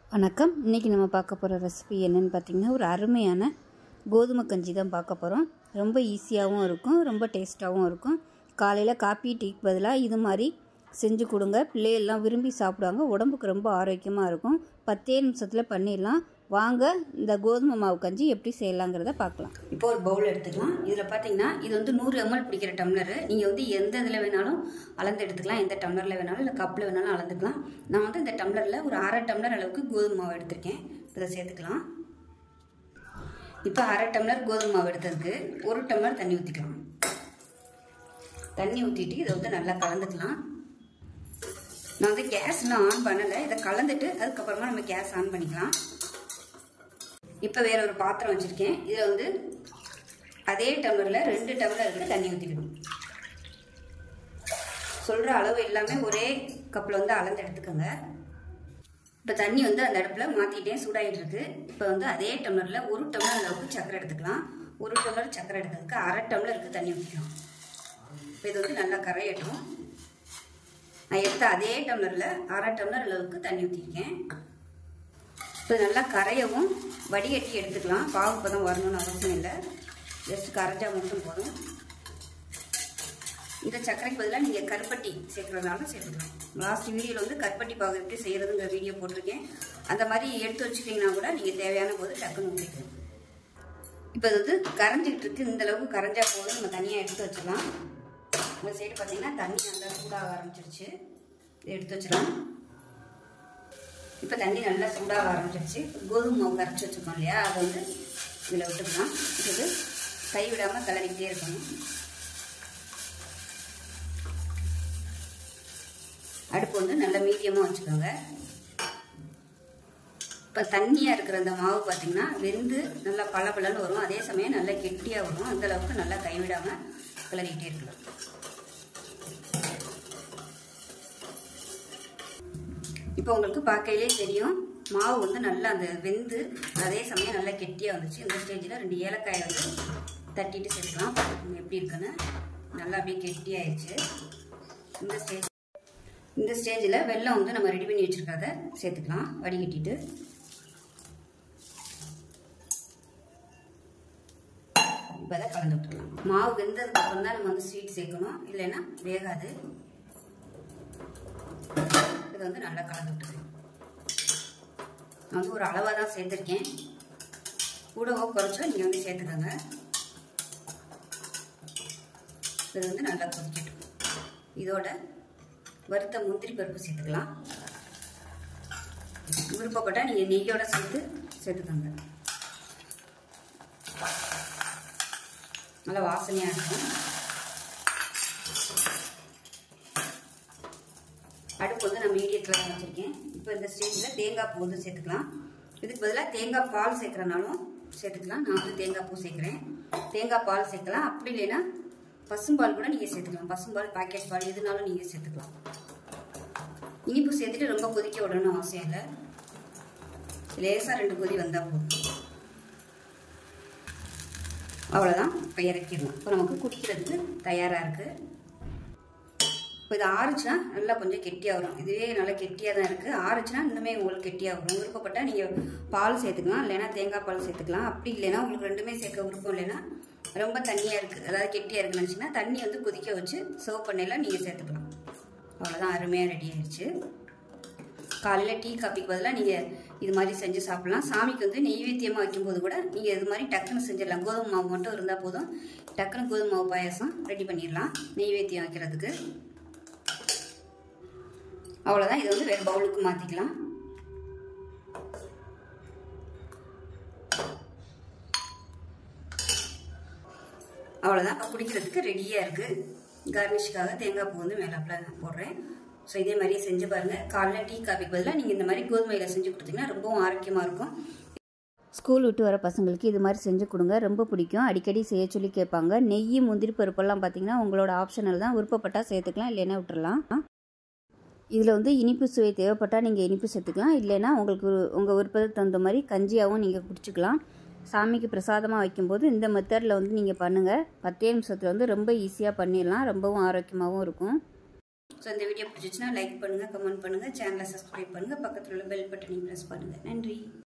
வணக்கம். இன்றைக்கி நம்ம பார்க்க போகிற ரெசிபி என்னென்னு பார்த்திங்கன்னா, ஒரு அருமையான கோதுமை கஞ்சி தான் பார்க்க போகிறோம். ரொம்ப ஈஸியாகவும் இருக்கும், ரொம்ப டேஸ்ட்டாகவும் இருக்கும். காலையில் காப்பி டீக்கு பதிலாக இது மாதிரி செஞ்சு கொடுங்க. பிள்ளைகள்லாம் விரும்பி சாப்பிடுவாங்க. உடம்புக்கு ரொம்ப ஆரோக்கியமாக இருக்கும். 10 நிமிஷத்தில் பண்ணிடலாம். வாங்க இந்த கோதுமை மாவு கஞ்சி எப்படி செய்யலாங்கிறத பார்க்கலாம். இப்போ ஒரு பவுல் எடுத்துக்கலாம். இதில் பார்த்தீங்கன்னா இது 100 ml பிடிக்கிற டம்ளரு. நீங்கள் எந்த இதில் வேணாலும் அளந்து எடுத்துக்கலாம். எந்த டம்ளரில் வேணாலும் இல்லை கப்பில் வேணாலும் அளந்துக்கலாம். நான் இந்த டம்ளரில் ஒரு 1/2 டம்ளர் அளவுக்கு கோதுமை மாவு எடுத்திருக்கேன். இதை சேர்த்துக்கலாம். இப்போ 1/2 டம்ளர் கோதுமை மாவு எடுத்ததுக்கு 1 டம்ளர் தண்ணி ஊற்றிக்கலாம். தண்ணி ஊற்றிட்டு இதை நல்லா கலந்துக்கலாம். நான் கேஸ் இன்னும் ஆன் பண்ணலை. இதை கலந்துட்டு அதுக்கப்புறமா நம்ம கேஸ் ஆன் பண்ணிக்கலாம். இப்போ வேற ஒரு பாத்திரம் வச்சுருக்கேன். இதில் அதே டம்ளரில் 2 டம்ளர் தண்ணி ஊற்றிக்கணும். சொல்கிற அளவு எல்லாமே ஒரே கப்பில் அளந்து எடுத்துக்கோங்க. இப்போ தண்ணி அந்த அடுப்பில் மாற்றிட்டேன், சூடாகிட்டு இருக்கு. இப்போ அதே டம்ளரில் 1 டம்ளர் அளவுக்கு சர்க்கரை எடுத்துக்கலாம். 1 டம்ளர் சர்க்கரை எடுத்ததுக்கு 1/2 டம்ளருக்கு தண்ணி ஊற்றிக்கலாம். இப்போ இது நல்லா கரையட்டும். நான் எடுத்த அதே டம்ளரில் 1/2 டம்ளர் அளவுக்கு தண்ணி ஊற்றிருக்கேன். இப்போ நல்லா கரையவும் வடிகட்டி எடுத்துக்கலாம். பாகு பதம் வரணும்னு அவசியம் இல்லை. ஜஸ்ட் கரைஞ்சா மட்டும் போதும். இந்த சர்க்கரைக்கு பதிலாக நீங்கள் கருப்பட்டி சேர்க்குறதுனால சேர்த்துக்கலாம். லாஸ்ட் வீடியோவில் கருப்பட்டி பாகு எப்படி செய்கிறதுங்கிற வீடியோ போட்டிருக்கேன். அந்த மாதிரி எடுத்து வச்சுக்கிட்டிங்கன்னா கூட நீங்கள் தேவையான போது டக்குன்னு ஊற்றிக்கலாம். இப்போ கரைஞ்சிக்கிட்டு இருக்கு. இந்த அளவுக்கு கரைஞ்சா போதும். நம்ம தனியாக எடுத்து வச்சிடலாம். இந்த சைடு பார்த்தீங்கன்னா தண்ணி நல்லா சூடாக ஆரம்பிச்சிருச்சு. இதை எடுத்து வச்சிடலாம். இப்போ தண்ணி நல்லா சூடாக ஆரம்பிச்சிருச்சு. கோதுமை மாவு கரைச்சி வச்சுருக்கோம் இல்லையா, அதை இதில் விட்டுக்கலாம். இது கைவிடாமல் கிளறிக்கிட்டே இருக்கணும். அடுப்பு நல்லா மீடியமாக வச்சுக்கோங்க. இப்போ தண்ணியாக இருக்கிற அந்த மாவு பார்த்தீங்கன்னா வெந்து நல்லா பளபளன்னு வரும். அதே சமயம் நல்லா கெட்டியாக வரும். அந்தளவுக்கு நல்லா கைவிடாமல் கிளறிக்கிட்டே இருக்கலாம். இப்போ உங்களுக்கு பார்க்கையிலே தெரியும், மாவு நல்லா அந்த வெந்து அதே சமயம் நல்லா கெட்டியாக வந்துச்சு. இந்த ஸ்டேஜில் 2 ஏலக்காயை தட்டிட்டு சேர்த்துக்கலாம். எப்படி இருக்குன்னு நல்லா அப்படியே கெட்டியாகிடுச்சு. இந்த ஸ்டேஜில் வெல்லம் நம்ம ரெடி பண்ணி வச்சுருக்கிறத சேர்த்துக்கலாம். வடிகட்டிட்டு இப்போ அதை கலந்து விட்டுக்கலாம். மாவு வெந்ததுக்கு அப்புறம் தான் நம்ம ஸ்வீட் சேர்க்கணும், இல்லைன்னா வேகாது. இது நல்லா கலந்து விட்டுருக்கேன். நான் ஒரு அளவாக தான் சேர்த்துருக்கேன். கூடவோ குறைச்சோ நீங்கள் சேர்த்துக்கோங்க. இது நல்லா கொதிக்கட்டும். இதோட வறுத்த முந்திரி பருப்பு சேர்த்துக்கலாம். விருப்பப்பட்டால் நீங்கள் நெய்யோட சேர்த்துக்கோங்க. நல்லா வாசனையாக இருக்கும். அடுப்பு நான் மீடியத்தில் தான் வச்சுருக்கேன். இப்போ இந்த ஸ்டேஜில் தேங்காய் பூ சேர்த்துக்கலாம். இதுக்கு பதிலாக தேங்காய் பால் சேர்க்குறனாலும் சேர்த்துக்கலாம். நான் தேங்காய் பூ சேர்க்குறேன். தேங்காய் பால் சேர்க்கலாம். அப்படி இல்லைன்னா பசும்பால் கூட நீங்கள் சேர்த்துக்கலாம். பசும்பால், பாக்கெட் பால் எதுனாலும் நீங்கள் சேர்த்துக்கலாம். இனிப்பு சேர்த்துட்டு ரொம்ப கொதிக்க விடணும் அவசியம் இல்லை. லேசாக 2 கொதி வந்தால் போதும். அவ்வளோதான். இப்போ இறக்கிடணும். இப்போ நமக்கு குடிக்கிறதுக்கு தயாராக இருக்குது. இப்போ இது ஆறுச்சுன்னா நல்லா கொஞ்சம் கெட்டியாக வரும். இதுவே நல்லா கெட்டியாக தான் இருக்குது. ஆறுச்சுன்னா இன்னுமே உங்களுக்கு கெட்டியாக வரும். விருப்பப்பட்டால் நீங்கள் பால் சேர்த்துக்கலாம், இல்லைன்னா தேங்காய் பால் சேர்த்துக்கலாம். அப்படி இல்லைன்னா உங்களுக்கு 2மே சேர்க்க விருப்பம் இல்லைன்னா ரொம்ப தண்ணியாக இருக்குது, அதாவது கெட்டியாக இருக்குன்னு நினச்சிங்கன்னா தண்ணி கொதிக்க வச்சு சர்வ் பண்ணலாம், நீங்கள் சேர்த்துக்கலாம். அவ்வளோதான், அருமையாக ரெடி ஆயிடுச்சு. காலையில் டீ காப்பிக்கு பதிலாக நீங்கள் இது மாதிரி செஞ்சு சாப்பிட்லாம். சாமிக்கு நெய்வேத்தியமாக வைக்கும்போது கூட நீங்கள் இது மாதிரி டக்குன்னு செஞ்சிடலாம். கோதுமை மாவு மட்டும் இருந்தால் போதும். டக்குன்னு கோதுமை மாவு பாயாசம் ரெடி பண்ணிடலாம் நெய்வேத்தியம் வைக்கிறதுக்கு. அவ்வளோதான். இது வேறு பவுலுக்கு மாற்றிக்கலாம். அவ்வளோதான். குடிக்கிறதுக்கு ரெடியாக இருக்குது. கார்னிஷ்காக தேங்காய் பூ மேலே அப்ளை போடுறேன். ஸோ இதே மாதிரியே செஞ்சு பாருங்கள். காலைல டீ காப்பிக்கு பதிலாக நீங்கள் இந்த மாதிரி கோதுமையில் செஞ்சு கொடுத்தீங்கன்னா ரொம்பவும் ஆரோக்கியமாக இருக்கும். ஸ்கூல் விட்டு வர பசங்களுக்கு இது மாதிரி செஞ்சு கொடுங்க, ரொம்ப பிடிக்கும். அடிக்கடி செய்ய சொல்லி கேட்பாங்க. நெய், முந்திரி பருப்பெல்லாம் பார்த்தீங்கன்னா உங்களோட ஆப்ஷனல் தான். விருப்பப்பட்டால் சேர்த்துக்கலாம், இல்லைன்னா விட்டுறலாம். இதில் இனிப்பு சுவை தேவைப்பட்டால் நீங்கள் இனிப்பு சேர்த்துக்கலாம், இல்லைன்னா உங்களுக்கு உங்கள் விருப்பத்துக்கு தகுந்த மாதிரி கஞ்சியாகவும் நீங்கள் குடிச்சிக்கலாம். சாமிக்கு பிரசாதமாக வைக்கும்போது இந்த மெத்தடில் நீங்கள் பண்ணுங்கள். 10 நிமிஷத்தில் ரொம்ப ஈஸியாக பண்ணிடலாம். ரொம்பவும் ஆரோக்கியமாகவும் இருக்கும். ஸோ இந்த வீடியோ பிடிச்சிச்சுன்னா லைக் பண்ணுங்கள், கமெண்ட் பண்ணுங்கள், சேனலை சப்ஸ்கிரைப் பண்ணுங்கள், பக்கத்தில் உள்ள பெல் பட்டனையும் ப்ரெஸ் பண்ணுங்கள். நன்றி.